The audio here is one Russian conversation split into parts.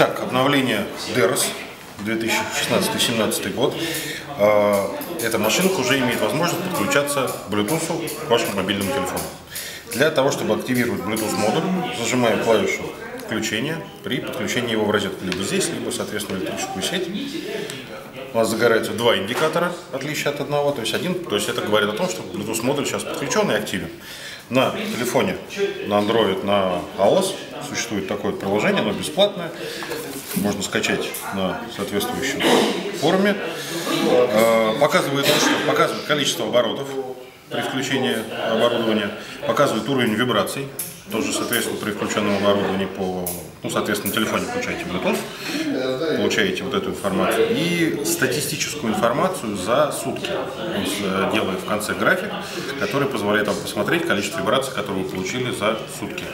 Итак, обновление DEROS 2016-2017 год. Эта машинка уже имеет возможность подключаться к Bluetooth к вашему мобильному телефону. Для того, чтобы активировать Bluetooth модуль, зажимаем клавишу включения при подключении его в розетку либо здесь, либо, соответственно, в электрическую сеть. У нас загораются два индикатора, в отличие от одного, то есть это говорит о том, что Bluetooth модуль сейчас подключен и активен. На телефоне, на Android, на iOS существует такое приложение, оно бесплатное, можно скачать на соответствующем форуме. Показывает количество оборотов при включении оборудования, показывает уровень вибраций, тоже, соответственно, при включенном оборудовании соответственно, на телефоне включаете Bluetooth, получаете вот эту информацию и статистическую информацию за сутки. Он делает в конце график, который позволяет вам посмотреть количество вибраций, которые вы получили за сутки.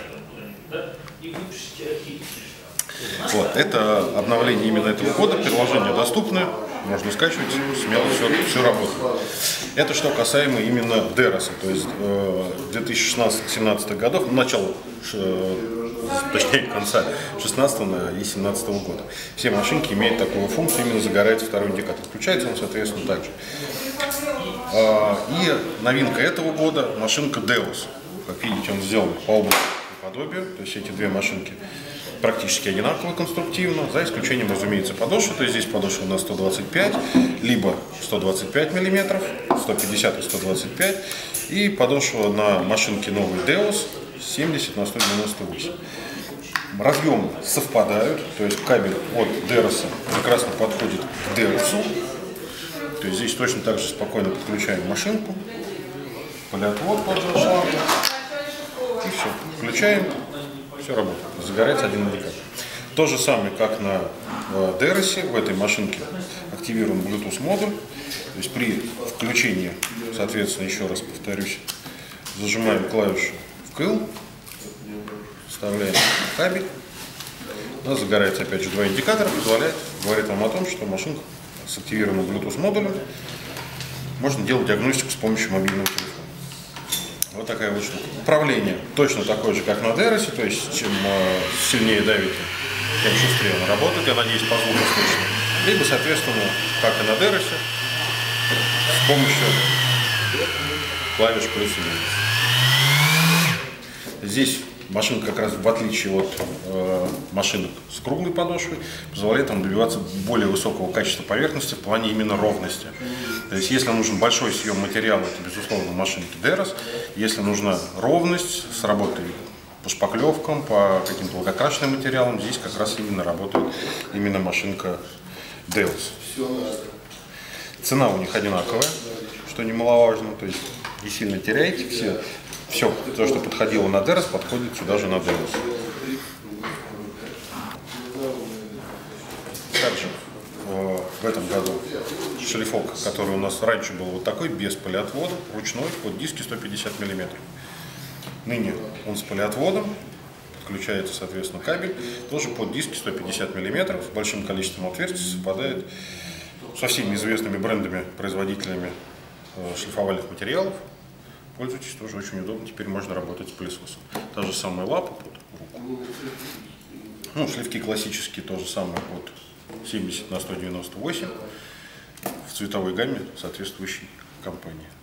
Вот, это обновление именно этого года, приложение доступное, можно скачивать, смело все работает. Это что касаемо именно DEROS, то есть 2016-2017 годов, начало, точнее конца 2016 и 2017 года. Все машинки имеют такую функцию, именно загорается второй индикатор, включается он, соответственно, также. И новинка этого года, машинка DEROS. Как видите, он сделан по области подобию, то есть эти две машинки практически одинаково конструктивно, за исключением, разумеется, подошвы. То есть здесь подошва на 125, либо 125 мм, 150 и 125, и подошва на машинке новой DEROS 70 на 198. Разъемы совпадают, то есть кабель от DEROS прекрасно подходит к DEROS. То есть здесь точно так же спокойно подключаем машинку, полиотвод тот же шланг, и все, включаем. Все работает, загорается один индикатор. То же самое, как на DEROS, в этой машинке активируем Bluetooth модуль. То есть при включении, соответственно, еще раз повторюсь, зажимаем клавишу вкл, вставляем кабель. У нас загорается опять же два индикатора, говорит вам о том, что машинка с активированным Bluetooth модулем можно делать диагностику с помощью мобильного телефона. Вот такая вот штука. Управление точно такое же, как на DEROS, то есть чем сильнее давите, тем шустрее она работает, я надеюсь, по звуку слышно. Либо, соответственно, как и на DEROS, с помощью клавиш плюс и минус. Здесь машинка, как раз в отличие от машинок с круглой подошвой, позволяет вам добиваться более высокого качества поверхности в плане именно ровности. То есть, если нужен большой съем материала, это, безусловно, машинки DEROS. Если нужна ровность с работой по шпаклевкам, по каким-то лакокрашенным материалам, здесь как раз именно работает именно машинка DEROS. Цена у них одинаковая, что немаловажно, то есть не сильно теряете. Все, то, что подходило на DEROS, подходит сюда же на DEROS. Также в этом году шлифок, который у нас раньше был вот такой, без полиотвода, ручной, под диски 150 мм. Ныне он с полиотводом, подключается, соответственно, кабель, тоже под диски 150 мм, с большим количеством отверстий, совпадает со всеми известными брендами, производителями шлифовальных материалов. Пользуйтесь, тоже очень удобно, теперь можно работать с пылесосом. Та же самая лапа под руку. Шлифки классические, то же самое от 70 на 198 в цветовой гамме соответствующей компании.